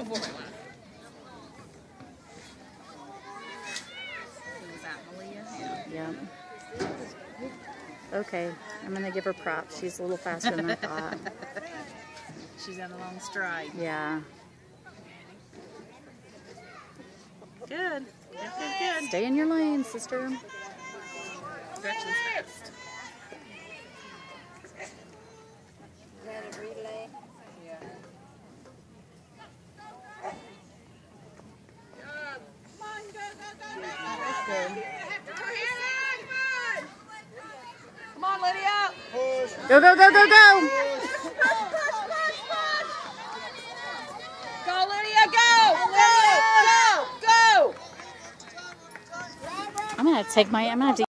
before my lap. Was that Malia? Yeah. Okay, I'm going to give her props. She's a little faster than I thought. She's on a long stride. Yeah. Good. Good. Stay in your lane, sister. Gretchen's fast. Is that a relay? Yeah. Come on, go. That's good. Come on, Lydia. Go, go, go, go, go! Go, Lydia, go! Go! I'm going to have to